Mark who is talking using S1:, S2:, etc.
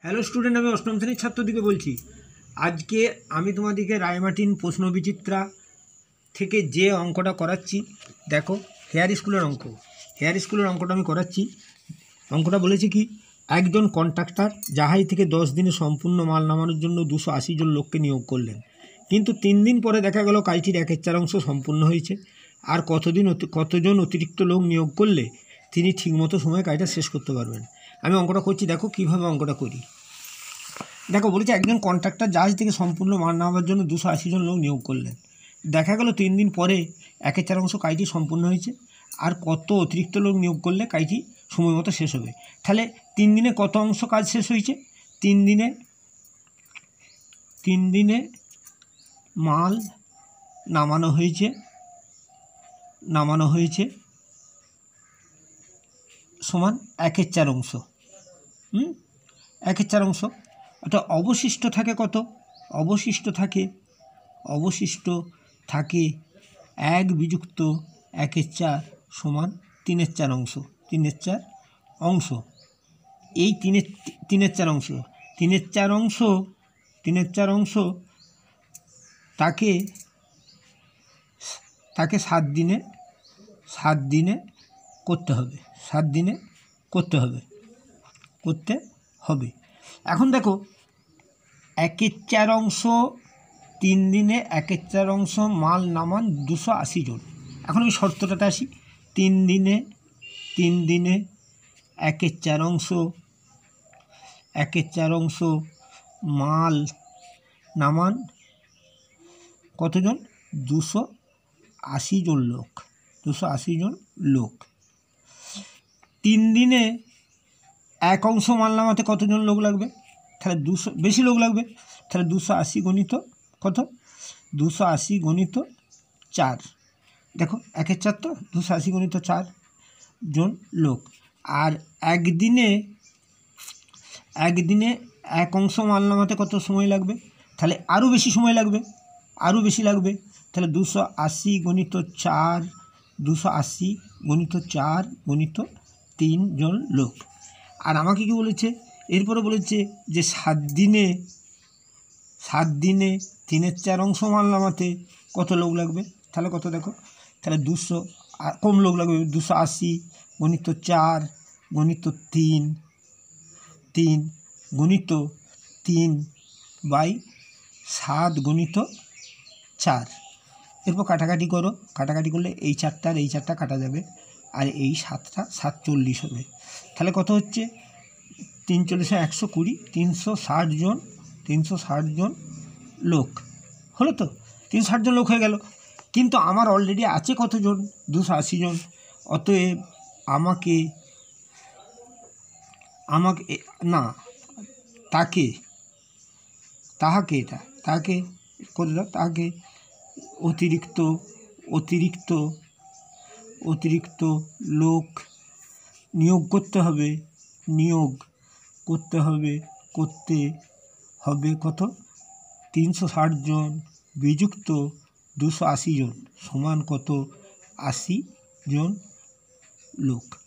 S1: Hello student, আমি অষ্টম শ্রেণীর ছাত্রদিকে বলছি। আজকে আমি তোমাদেরকে রায়মার্টিন প্রশ্ন বিচিত্রা থেকে যে অঙ্কটা করাচ্ছি, দেখো হেয়ার স্কুলের অঙ্কটা আমি করাচ্ছি। অঙ্কটা বলেছে কি, একজন কন্ট্রাক্টর জাহাজ থেকে 10 দিনে সম্পূর্ণ মাল নামানোর জন্য 280 জন লোককে নিয়োগ করলেন, কিন্তু 3 দিন পরে দেখা গেল কাজটির 1/4 অংশ সম্পূর্ণ হয়েছে। আর কতজন অতিরিক্ত লোক নিয়োগ করলে তিনি ঠিকমতো সময়ে কাজটা শেষ করতে পারবেন। আমি অঙ্কটা করছি, দেখো কীভাবে অঙ্কটা করি। দেখো বলেছে একজন কন্ট্রাক্টর জাহাজ থেকে সম্পূর্ণ মাল নামাবার জন্য 280 জন লোক নিয়োগ করলেন। দেখা গেল 3 দিন পরে 1/4 অংশ কাজটি সম্পূর্ণ হয়েছে। আর কত অতিরিক্ত লোক নিয়োগ করলে কাজটি সময় মতো শেষ হবে। তাহলে 3 দিনে কত অংশ কাজ শেষ হয়েছে? 3 দিনে মাল নামানো হয়েছে সমান 1/4 অংশ। 1/4 অংশ অর্থাৎ অবশিষ্ট থাকে কত? অবশিষ্ট থাকে 1 বিযুক্ত 1/4 সমান 3/4 অংশ। 3/4 অংশ, এই 3/4 অংশ 3/4 অংশ তাকে 7 দিনে করতে হবে। এখন দেখো 1/4 অংশ, 3 দিনে 1/4 অংশ মাল নামান 280 জন। এখন আমি শর্তটাতে আসি। 3 দিনে 1/4 অংশ মাল নামান কতজন? 280 জন লোক। 3 দিনে 1 অংশ মাল নামাতে কতজন লোক লাগবে? তাহলে 200 বেশি লোক লাগবে। তাহলে 280 গণিত কত? 280 গণিত 4। দেখো 1/4 তো 280 গণিত 4 জন লোক। আর একদিনে 1 অংশ মাল নামাতে কত সময় লাগবে? তাহলে আরও বেশি সময় লাগবে, তাহলে 280 গণিত 4 গণিত 3 জন লোক। আর আমাকে কি বলেছে? এরপরে বলেছে যে 7 দিনে 3/4 অংশ মাল নামাতে কত লোক লাগবে? তাহলে কত দেখো, তাহলে 200 কম লোক লাগবে। 280 গণিত 4 গণিত 3 গণিত 3/7 গণিত 4। এরপর কাটাকাটি করলে এই 4টা আর এই 4টা কাটা যাবে, আর এই 7টা 740 হবে। তাহলে কত হচ্ছে? 3 × 120, 360 জন লোক হলো। তো 360 জন লোক হয়ে গেল, কিন্তু আমার অলরেডি আছে কতজন? 280 জন। অতএব আমাকে না তাকে করে দাও, তাকে অতিরিক্ত লোক নিয়োগ করতে হবে কত? 360 জন বিযুক্ত 280 জন সমান কত? 80 জন লোক।